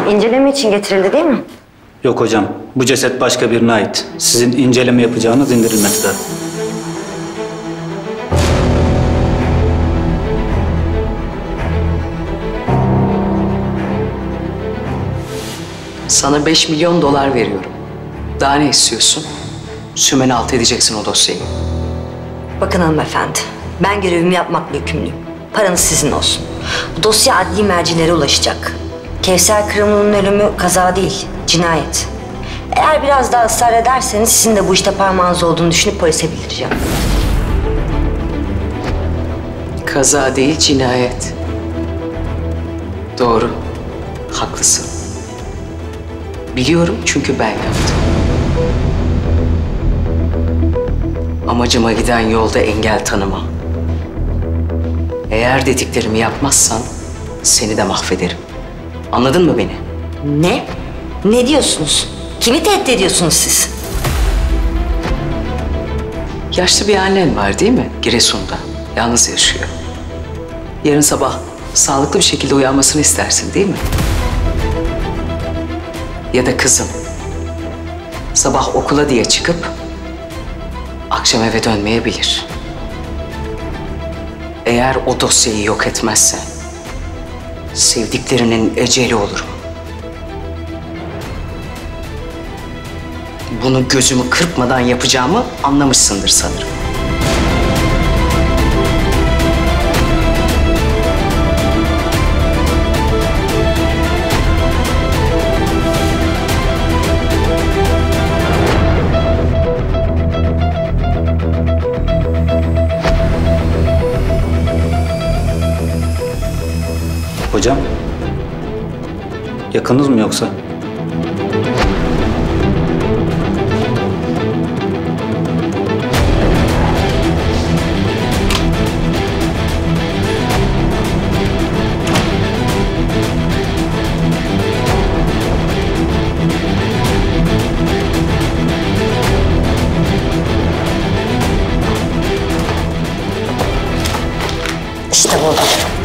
İnceleme için getirildi değil mi? Yok hocam, bu ceset başka birine ait. Sizin inceleme yapacağınız indirilmekte. Sana 5 milyon dolar veriyorum. Daha ne istiyorsun? Sümen alt edeceksin o dosyayı. Bakın hanımefendi, ben görevimi yapmakla yükümlüyüm. Paranız sizin olsun. Bu dosya adli mercilere ulaşacak. Kevser Kırımlı'nın ölümü kaza değil, cinayet. Eğer biraz daha ısrar ederseniz sizin de bu işte parmağınız olduğunu düşünüp polise bildireceğim. Kaza değil, cinayet. Doğru, haklısın. Biliyorum çünkü ben yaptım. Amacıma giden yolda engel tanımam. Eğer dediklerimi yapmazsan seni de mahvederim. Anladın mı beni? Ne? Ne diyorsunuz? Kimi tehdit ediyorsunuz siz? Yaşlı bir annen var değil mi? Giresun'da. Yalnız yaşıyor. Yarın sabah sağlıklı bir şekilde uyanmasını istersin değil mi? Ya da kızım. Sabah okula diye çıkıp akşam eve dönmeyebilir. Eğer o dosyayı yok etmezsen sevdiklerinin eceli olurum. Bunu gözümü kırpmadan yapacağımı anlamışsındır sanırım. Hocam, yakınız mı yoksa? İşte bu.